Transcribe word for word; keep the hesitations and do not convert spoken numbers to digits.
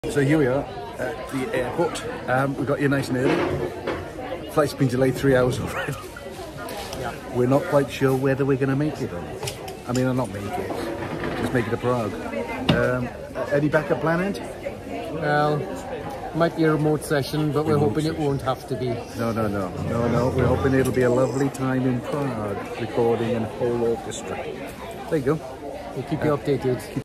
So here we are at the airport. Um, we got here nice and early. Flight's been delayed three hours already. Yeah. We're not quite sure whether we're going to make it or not. I mean, I'll not make it. Just make it to Prague. Um, any backup plan, Ed? Well, might be a remote session, but we're Remote hoping session. it won't have to be. No, no, no, no, no. We're hoping it'll be a lovely time in Prague, recording a whole orchestra. There you go. We'll keep you updated.